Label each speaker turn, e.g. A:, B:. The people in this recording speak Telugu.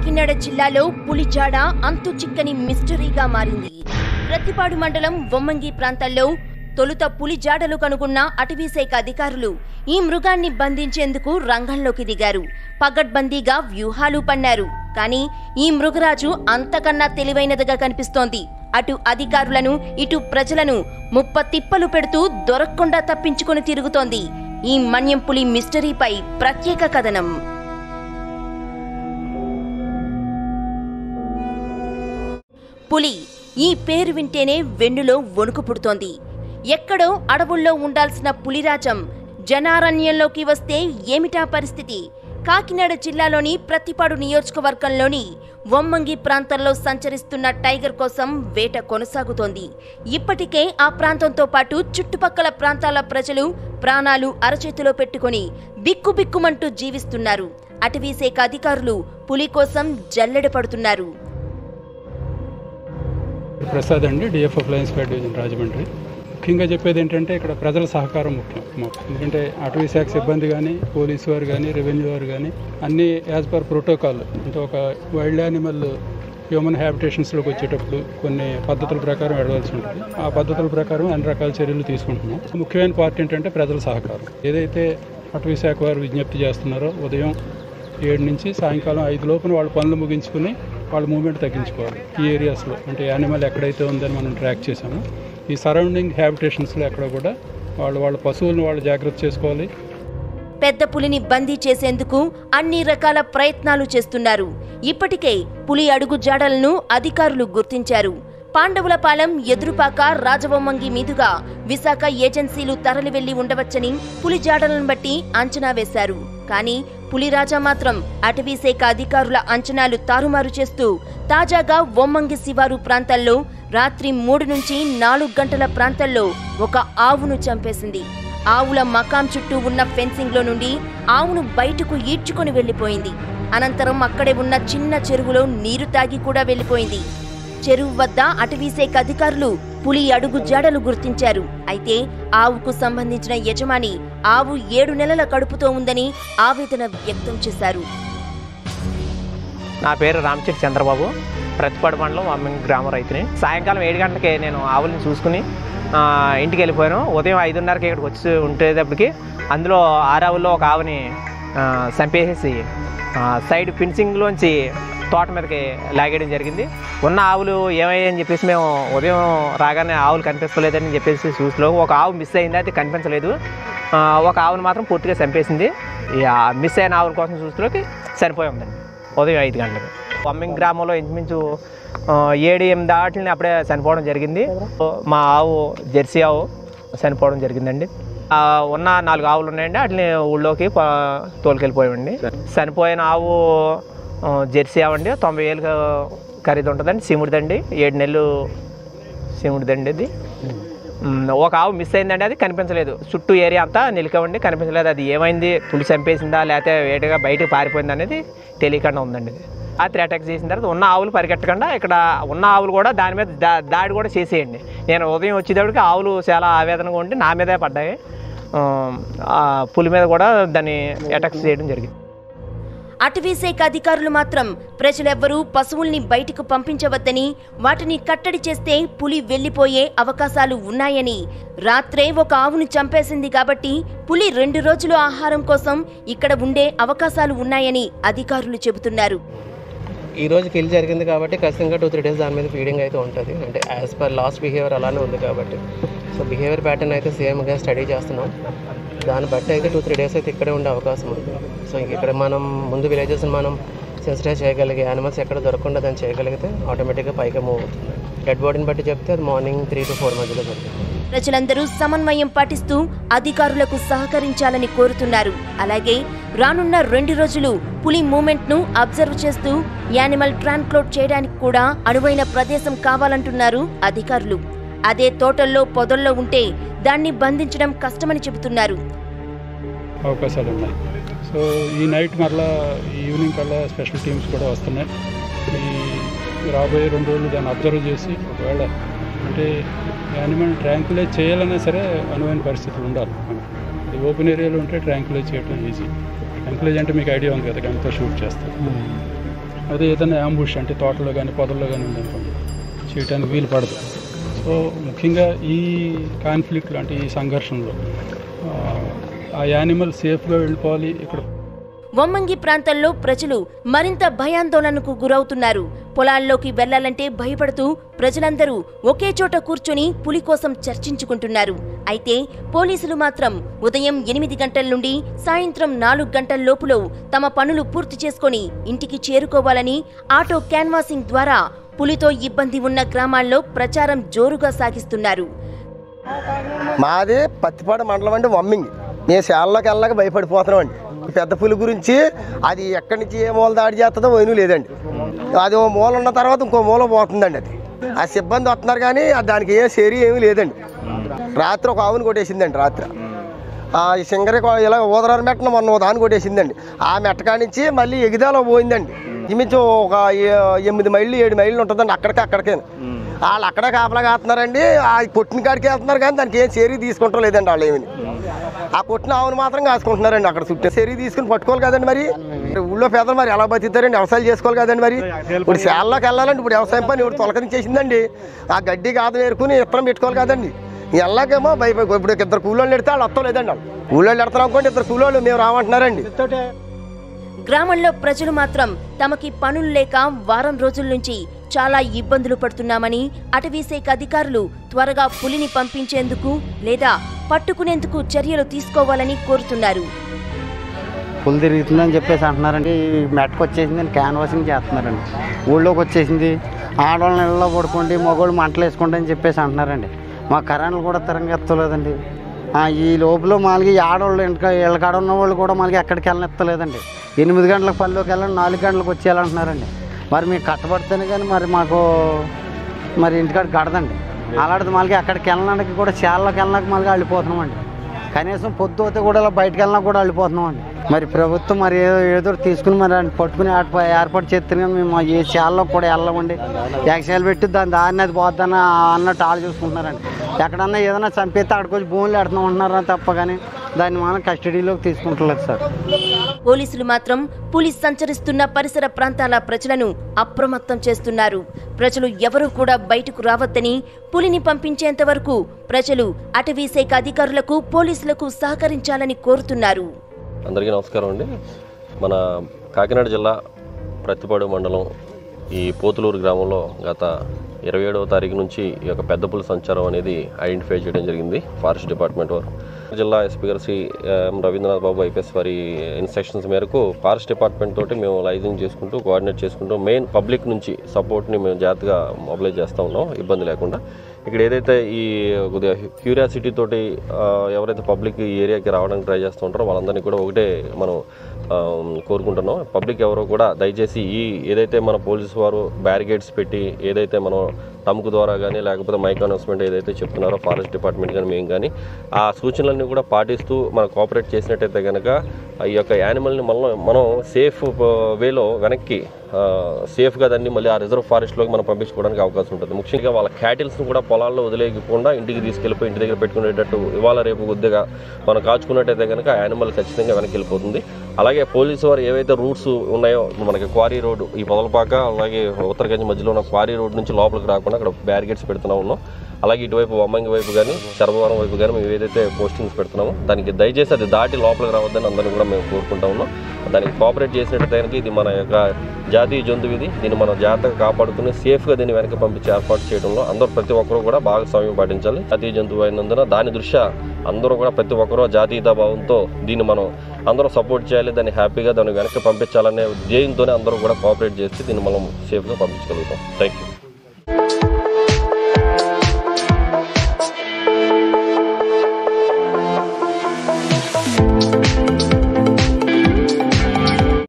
A: కాకినాడ జిల్లాలో పులి జాడ అంతు చిక్కని మిస్టరీగా మారింది. ప్రతిపాడు మండలం వొమ్మంగి ప్రాంతాల్లో తొలుత పులి జాడలు కనుగొన్న అటవీశాఖ అధికారులు ఈ మృగాన్ని బంధించేందుకు రంగంలోకి దిగారు. పగడ్బందీగా వ్యూహాలు పన్నారు. కానీ ఈ మృగరాజు అంతకన్నా తెలివైనదిగా కనిపిస్తోంది. అటు అధికారులను ఇటు ప్రజలను ముప్పతిప్పలు పెడుతూ దొరక్కుండా తప్పించుకుని తిరుగుతోంది. ఈ మన్యం పులి మిస్టరీపై ప్రత్యేక కథనం. పులి ఈ పేరు వింటేనే వెన్నులో వణుకు పుడుతోంది. ఎక్కడో అడవుల్లో ఉండాల్సిన పులిరాజం జనారణ్యంలోకి వస్తే ఏమిటా పరిస్థితి? కాకినాడ జిల్లాలోని ప్రతిపాడు నియోజకవర్గంలోని వొమ్మంగి ప్రాంతంలో సంచరిస్తున్న టైగర్ కోసం వేట కొనసాగుతోంది. ఇప్పటికే ఆ ప్రాంతంతో పాటు చుట్టుపక్కల ప్రాంతాల ప్రజలు ప్రాణాలు అరచేతిలో పెట్టుకుని బిక్కుబిక్కుమంటూ జీవిస్తున్నారు. అటవీశాఖ అధికారులు పులి కోసం జల్లెడ పడుతున్నారు.
B: ప్రసాద్ అండి, DFO flying squad division Rajahmundry. ముఖ్యంగా చెప్పేది ఏంటంటే ఇక్కడ ప్రజల సహకారం ముఖ్యం మాకు. ఎందుకంటే అటవీ శాఖ సిబ్బంది కానీ, పోలీసు వారు కానీ, రెవెన్యూ వారు కానీ అన్నీ యాజ్ పర్ ప్రోటోకాల్, అంటే ఒక వైల్డ్ యానిమల్ హ్యూమన్ హ్యాబిటేషన్స్లోకి వచ్చేటప్పుడు కొన్ని పద్ధతుల ప్రకారం వెళ్ళవలసి ఉంటుంది. ఆ పద్ధతుల ప్రకారం అన్ని రకాల చర్యలు తీసుకుంటున్నాం. ముఖ్యమైన పార్ట్ ఏంటంటే ప్రజల సహకారం. ఏదైతే అటవీ శాఖ వారు విజ్ఞప్తి చేస్తున్నారో ఉదయం 7 నుంచి సాయంకాలం 5 లోపున వాళ్ళ పనులు ముగించుకుని వాళ్ళ మూవ్మెంట్ తగ్గించుకోవాలి. ఈ ఏరియాస్లో అంటే యానిమల్ ఎక్కడైతే ఉందని మనం ట్రాక్ చేసాము. ఈ సరౌండింగ్ హ్యాబిటేషన్స్లో ఎక్కడ కూడా వాళ్ళ పశువులను వాళ్ళు జాగ్రత్త చేసుకోవాలి.
A: పెద్ద పులిని బందీ చేసేందుకు అన్ని రకాల ప్రయత్నాలు చేస్తున్నారు. ఇప్పటికే పులి అడుగు జాడలను అధికారులు గుర్తించారు. పాండవులపాలెం, ఎదురుపాక, రాజవొమ్మంగి మీదుగా విశాఖ ఏజెన్సీలు తరలి వెళ్లి ఉండవచ్చని పులి జాడలను బట్టి అంచనా వేశారు. కానీ పులిరాజా మాత్రం అటవీశాఖ అధికారుల అంచనాలు తారుమారు చేస్తూ తాజాగా వొమ్మంగి శివారు ప్రాంతాల్లో రాత్రి 3 నుంచి 4 గంటల ప్రాంతాల్లో ఒక ఆవును చంపేసింది. ఆవుల మకాం చుట్టూ ఉన్న ఫెన్సింగ్లో నుండి ఆవును బయటకు ఈడ్చుకొని వెళ్లిపోయింది. అనంతరం అక్కడే ఉన్న చిన్న చెరువులో నీరు తాగి కూడా వెళ్లిపోయింది. చెరువు వద్ద అటవీశాఖ అధికారులు పులి అడుగు జాడలు గుర్తించారు. అయితే ఆవుకు సంబంధించిన యజమాని ఆవు 7 నెలల కడుపుతో ఉందని ఆవేదన వ్యక్తం చేశారు.
C: నా పేరు రామచెట్టి చంద్రబాబు, ప్రతిపాడు మండలం వొమ్మంగి గ్రామ రైతుని. సాయంకాలం 7 గంటలకి నేను ఆవులను చూసుకుని ఇంటికి వెళ్ళిపోయాను. ఉదయం 5:30కి ఇక్కడికి వచ్చి ఉండేటప్పటికి అందులో 6 ఆవుల్లో ఒక ఆవుని చంపేసేసి సైడ్ ఫిన్సింగ్లోంచి తోట మీదకి లాగేయడం జరిగింది. ఉన్న ఆవులు ఏమయ్యాయని చెప్పేసి మేము ఉదయం రాగానే ఆవులు కనిపించలేదని చెప్పేసి చూసులో ఒక ఆవు మిస్ అయింది, అది కనిపించలేదు. ఒక ఆవును మాత్రం పూర్తిగా చంపేసింది. మిస్ అయిన ఆవుల కోసం చూసులోకి చనిపోయి ఉందండి ఉదయం 5 గంటలకు. వొమ్మంగి గ్రామంలో ఇంచుమించు 7-8 ఆటలని అప్పుడే చనిపోవడం జరిగింది. మా ఆవు జెర్సీ ఆవు చనిపోవడం జరిగిందండి. ఉన్న 4 ఆవులు ఉన్నాయండి, వాటిని ఊళ్ళోకి తోలుకెళ్ళిపోయామండి. చనిపోయిన ఆవు జెర్సీ ఆవండి, 90,000 ఖరీదు ఉంటుందండి. సీముడిదండి, 7 నెలలు సీముడిదండి. అది ఒక ఆవు మిస్ అయిందండి, అది కనిపించలేదు. చుట్టూ ఏరియా అంతా నిలికామండి, కనిపించలేదు. అది ఏమైంది, పులి చంపేసిందా లేకపోతే వేటగా బయటకు పారిపోయిందా అనేది తెలియకుండా ఉందండి. అది రాత్రి అటాక్ చేసిన తర్వాత ఉన్న ఆవులు పరిగెట్టకుండా ఇక్కడ ఉన్న ఆవులు కూడా దాని మీద దాడి కూడా చేసేయండి. నేను ఉదయం వచ్చేటప్పటికి ఆవులు చాలా ఆవేదనగా ఉండి నా మీదే పడ్డాయి. పులి మీద కూడా దాన్ని అటాక్ చేయడం జరిగింది.
A: అటవీశాఖ అధికారులు మాత్రం ప్రజలెవ్వరూ పశువుల్ని బయటకు పంపించవద్దని, వాటిని కట్టడి చేస్తే పులి వెళ్లిపోయే అవకాశాలు ఉన్నాయని, రాత్రే ఒక ఆవును చంపేసింది కాబట్టి పులి 2 రోజులు ఆహారం కోసం ఇక్కడ ఉండే అవకాశాలు ఉన్నాయని అధికారులు చెబుతున్నారు.
D: ఈ రోజు కిల్ జరిగింది కాబట్టి ఖచ్చితంగా 2-3 డేస్ దాని మీద ఫీడింగ్ అయితే ఉంటుంది. అంటే యాజ్ పర్ లాస్ట్ బిహేవియర్ అలానే ఉంది కాబట్టి సో బిహేవియర్ ప్యాటర్న్ అయితే సేమ్గా స్టడీ చేస్తున్నాం. దాన్ని బట్టి అయితే 2-3 డేస్ అయితే ఇక్కడే ఉండే అవకాశం ఉంది. సో ఇక్కడ మనం ముందు విలేజెస్ని మనం సెన్సిటైజ్ చేయగలిగే, యానిమల్స్ ఎక్కడ దొరకకుండా దాన్ని చేయగలిగితే ఆటోమేటిక్గా పైగా మూవ్ అవుతుంది. డెడ్ బాడీని బట్టి చెప్తే అది మార్నింగ్ 3 to 4 మధ్యలో జరుగుతుంది.
A: ప్రజలందరూ సమన్వయం పాటిస్తూ అధికారులకు సహకరించాలని కోరుతున్నారు. అలాగే రానున్న 2 రోజులు పులి మూమెంట్ ను అబ్జర్వ్ చేస్తూ యానిమల్ ట్రాన్స్పోర్ట్ చేయడానికి కూడా అనువైన ప్రదేశం కావాలంటున్నారు అధికారులు. అదే తోటల్లో పొదల్లో ఉంటే దాన్ని బంధించడం కష్టమని చెబుతున్నారు.
B: అవకాశాలు ఉన్నాయి. సో ఈ నైట్ మరలా ఈవినింగ్ కల్లా స్పెషల్ టీమ్స్ కూడా వస్తున్నాయి. ఈ రాబోయే 2 రోజులు దాన్ని అబ్జర్వ్ చేసి ఒకవేళ అంటే యానిమల్ ట్రాంకులైజ్ చేయాలన్నా సరే అనువైన పరిస్థితులు ఉండాలి. ఓపెన్ ఏరియాలో ఉంటే ట్రాంకులైజ్ చేయడం ఈజీ. ట్రాంకులైజ్ అంటే మీకు ఐడియా ఉంది కదా, గన్తో షూట్ చేస్తారు. అదే ఏదైనా యాంబుష్ అంటే తోటలో కానీ పొదల్లో కానీ ఉందనుకోండి, చేయడానికి వీలు పడదు. సో ముఖ్యంగా ఈ కాన్ఫ్లిక్ట్లు అంటే ఈ సంఘర్షణలో ఆ యానిమల్ సేఫ్గా వెళ్ళిపోవాలి. ఇక్కడ
A: వమ్మంగి ప్రాంతంలో ప్రజలు మరింత భయాందోళనకు గురవుతున్నారు. పొలాల్లోకి వెళ్లాలంటే భయపడుతూ ప్రజలందరూ ఒకే చోట కూర్చొని పులి కోసం చర్చించుకుంటున్నారు. అయితే పోలీసులు మాత్రం ఉదయం 8 గంటల నుండి సాయంత్రం 4 గంటల లోపులో తమ పనులు పూర్తి చేసుకొని ఇంటికి చేరుకోవాలని ఆటో క్యాన్వాసింగ్ ద్వారా పులితో ఇబ్బంది ఉన్న గ్రామాల్లో ప్రచారం జోరుగా సాగిస్తున్నారు.
E: మాది పత్తిపాడు మండలం అండి, వమ్మింగి. మేము శాలలోకి వెళ్ళాక భయపడిపోతున్నాం అండి. పెద్ద పులి గురించి అది ఎక్కడి నుంచి ఏ మూల దాడి చేస్తుందో పోయినూ లేదండి. అది ఓ మూల ఉన్న తర్వాత ఇంకో మూల పోతుందండి. అది ఆ సిబ్బంది వస్తున్నారు కానీ దానికి ఏ చర్య ఏమీ లేదండి. రాత్రి ఒక ఆవును కొట్టేసిందండి. రాత్రి ఈ సింగరి ఇలా ఊదరారు మెట్టను మొన్న దాన్ని కొట్టేసిందండి. ఆ మెట్టకా నుంచి మళ్ళీ ఎగిదాలో పోయిందండి. ఇంచుమించు ఒక 8 మైళ్ళు 7 మైళ్ళు ఉంటుందండి. అక్కడికే వాళ్ళు అక్కడే కాపలా కాస్తున్నారండి. ఆ కొట్టిన కాడికి వెళ్తున్నారు కానీ దానికి ఏం చర్య తీసుకుంటాం లేదండి. వాళ్ళు ఏమని ఆ కొట్టిన ఆవును మాత్రం కాసుకుంటున్నారండి. అక్కడ చుట్టూ చర్య తీసుకుని పట్టుకోవాలి కదండి. మరి ఊళ్ళో పేదలు మరి ఎలా బతుకుతారండి? వ్యవసాయం చేసుకోవాలి కదండి. మరి ఇప్పుడు శాలలోకి వెళ్ళాలండి. ఇప్పుడు వ్యవసాయం పని ఇప్పుడు తొలకరించేసిందండి. ఆ గడ్డి కాదు వేరుకుని ఇత్తనం పెట్టుకోవాలి కదండి. వెళ్ళాకేమో భయపడి ఇప్పుడు 2 కూలోళ్ళు ఎడితే వాళ్ళు వస్తాం లేదండి. వాళ్ళు కూలోళ్ళు ఎడతారు అనుకోండి, 2 కూలోళ్ళు మేము రామంటున్నారండి.
A: గ్రామంలో ప్రజలు మాత్రం తమకి పనులు లేక వారం రోజుల నుంచి చాలా ఇబ్బందులు పడుతున్నామని అటవీశాఖ అధికారులు త్వరగా పులిని పంపించేందుకు లేదా పట్టుకునేందుకు చర్యలు తీసుకోవాలని కోరుతున్నారు.
F: పులి తిరుగుతుందని చెప్పేసి అంటున్నారండి. మెట్టకు వచ్చేసిందని క్యాన్వాసింగ్ చేస్తున్నారండి. ఊళ్ళోకి వచ్చేసింది, ఆడవాళ్ళని ఇళ్ళలో పడుకోండి, మగవాళ్ళు మంటలు వేసుకోండి అని చెప్పేసి అంటున్నారండి. మా కరెంట్లు కూడా తిరంగా ఎత్తలేదండి. ఈ లోపల మనకి ఆడవాళ్ళు ఇళ్ళ కాడ ఉన్న వాళ్ళు కూడా మనకి ఎక్కడికి వెళ్ళనిస్తలేదండి. 8 గంటలకు పనిలోకి వెళ్ళండి, 4 గంటలకు వచ్చేయాలంటున్నారండి. మరి మీకు కట్టబడితేనే కానీ మరి ఇంటికాడ గడదండి. అలాంటిది మనకి అక్కడికి వెళ్ళడానికి కూడా శాలలోకి వెళ్ళడానికి మళ్ళీ వెళ్ళిపోతున్నామండి. కనీసం పొద్దు అయితే కూడా ఇలా బయటకు వెళ్ళినా కూడా వెళ్ళిపోతున్నామండి. మరి ప్రభుత్వం మరి ఏదో తీసుకుని మరి పట్టుకుని ఏర్పాటు చేస్తే కానీ మేము ఏ శాలలో కూడా వెళ్ళమండి. యాక్సియాలు పెట్టి దాన్ని అది పోద్దని అన్నట్టు వాళ్ళు చూసుకుంటున్నారండి. ఎక్కడన్నా ఏదైనా చంపేస్తే అక్కడికి భూములు పెడుతున్నాం అంటున్నారని తప్ప కానీ దాన్ని మనం కస్టడీలోకి తీసుకుంటలేదు సార్.
A: పోలీసులు మాత్రం పులి సంచరిస్తున్న పరిసర ప్రాంతాల ప్రజలను అప్రమత్తం చేస్తున్నారు. ప్రజలు ఎవరూ కూడా బయటకు రావద్దని, పులిని పంపించేంత వరకు ప్రజలు అటవీశాఖ అధికారులకు పోలీసులకు సహకరించాలని కోరుతున్నారు.
G: అందరికీ నమస్కారం అండి. మన కాకినాడ జిల్లా ప్రత్తిపాడు మండలం ఈ పోతులూరు గ్రామంలో గత 27వ తారీఖు నుంచి ఈ యొక్క పెద్ద పులి సంచారం అనేది ఐడెంటిఫై చేయడం జరిగింది ఫారెస్ట్ డిపార్ట్మెంట్ వారు. జిల్లా ఎస్పీ గారు శ్రీ రవీంద్రనాథ్ బాబు ఐపీఎస్ వారి ఇన్స్ట్రక్షన్స్ మేరకు ఫారెస్ట్ డిపార్ట్మెంట్ తోటి మేము లైజింగ్ చేసుకుంటూ కోఆర్డినేట్ చేసుకుంటూ మెయిన్ పబ్లిక్ నుంచి సపోర్ట్ని మేము జాగ్రత్తగా మొబిలైజ్ చేస్తూ ఉన్నాం ఇబ్బంది లేకుండా. ఇక్కడ ఏదైతే ఈ కొద్దిగా క్యూరియాసిటీ తోటి ఎవరైతే పబ్లిక్ ఈ ఏరియాకి రావడానికి ట్రై చేస్తూ ఉంటారో వాళ్ళందరినీ కూడా ఒకటే మనం కోరుకుంటున్నాం. పబ్లిక్ ఎవరో కూడా దయచేసి ఏదైతే మన పోలీసు వారు బ్యారికేడ్స్ పెట్టి ఏదైతే మనం టమ్కు ద్వారా కానీ లేకపోతే మైక్ అనౌన్స్మెంట్ ఏదైతే చెప్తున్నారో ఫారెస్ట్ డిపార్ట్మెంట్ కానీ మేము కానీ ఆ సూచనలన్నీ కూడా పాటిస్తూ మనం కోఆపరేట్ చేసినట్టయితే కనుక ఈ యొక్క యానిమల్ని మనం సేఫ్ వేలో వెనక్కి సేఫ్గా దాన్ని మళ్ళీ ఆ రిజర్వ్ ఫారెస్ట్లోకి మనం పంపించుకోవడానికి అవకాశం ఉంటుంది. ముఖ్యంగా వాళ్ళ క్యాటిల్స్ని కూడా పొలాల్లో వదిలేయకుండా ఇంటికి తీసుకెళ్ళిపోయి ఇంటి దగ్గర పెట్టుకునేటట్టు ఇవాళ రేపు కొద్దిగా మనం కాచుకున్నట్టయితే కనుక యానిమల్ ఖచ్చితంగా వెనక్కి వెళ్ళిపోతుంది. అలాగే పోలీసు వారు ఏవైతే రూట్స్ ఉన్నాయో మనకి క్వారీ రోడ్డు ఈ పొదలపాక అలాగే ఉత్తరగంజ్ మధ్యలో ఉన్న క్వారీ రోడ్ నుంచి లోపలికి రాకుండా అక్కడ బ్యారికేడ్స్ పెడుతూ ఉన్నాం. అలాగే ఇటువైపు వమ్మంగి వైపు కానీ చర్మవరం వైపు కానీ మేము ఏదైతే పోస్టింగ్స్ పెడుతున్నామో దానికి దయచేసి అది దాటి లోపలికి రావద్దని అందరినీ కూడా మేము కోరుకుంటా ఉన్నాం. దానికి కోఆపరేట్ చేసినట్టయితే ఇది మన యొక్క జాతీయ జంతువు ఇది. దీన్ని మనం జాగ్రత్తగా కాపాడుకుని సేఫ్గా దీన్ని వెనక్కి పంపించి ఏర్పాటు చేయడంలో అందరూ ప్రతి ఒక్కరూ కూడా భాగస్వామ్యం పాటించాలి. జాతీయ జంతువు అయినందున దాని దృష్ట్యా అందరూ కూడా ప్రతి ఒక్కరూ జాతీయతా భావంతో దీన్ని మనం అందరూ సపోర్ట్ చేయాలి. దాన్ని హ్యాపీగా దాన్ని వెనక్కి పంపించాలనే ధ్యేయంతోనే అందరూ కూడా కోఆపరేట్ చేసి దీన్ని మనం సేఫ్గా పంపించగలుగుతాం. Thank you.